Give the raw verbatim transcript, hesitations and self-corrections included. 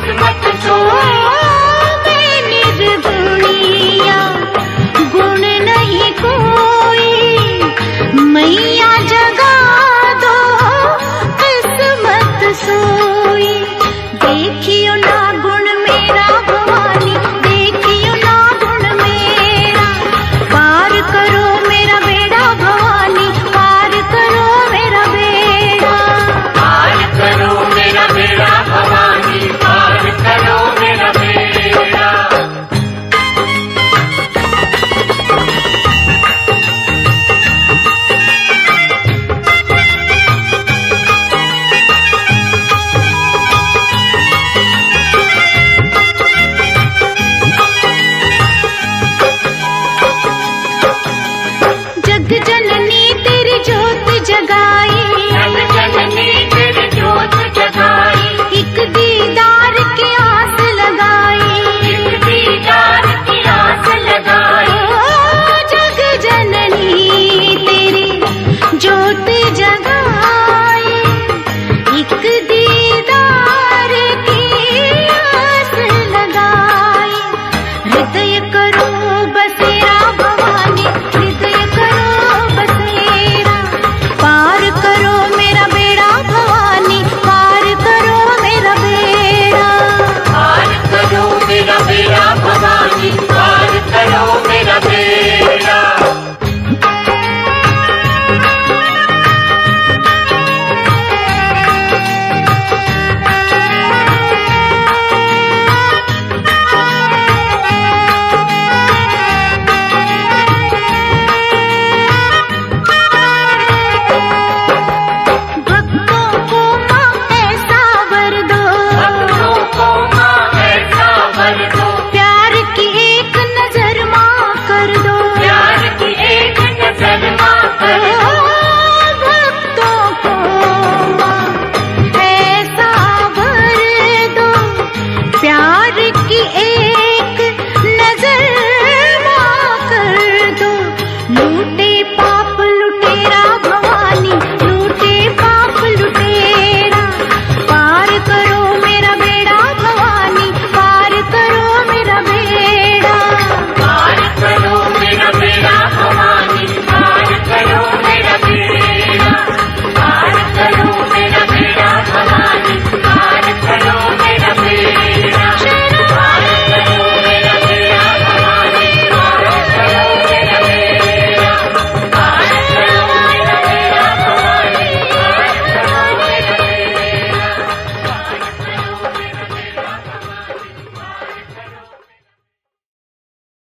किस्मत सोई। मैं निर्गुणिया गुण नहीं कोई, मैया जगा दो किस्मत सोई। देखियो ना गुण मेरा भवानी, देखियो ना गुण मेरा, पार करो मेरा बेड़ा भवानी, पार करो मेरा बेड़ा। पार करो मेरा बेड़ा भवानी, पार करो मेरा बेड़ा। जग जननी तेरी ज्योत जगाई, जग जननी तेरी ज्योत जगाई। एक दीदार की आस लगाई, एक दीदार की आस लगाई। ओ जग जननी तेरी ज्योत जगाई, एक दीदार की आस लगाई। हृदय करो बसेरा भवानी, हृदय करो बसेरा, पार करो मेरा बेड़ा भवानी, पार करो मेरा बेड़ा। पार करो मेरा बेड़ा भवानी, पार करो मेरा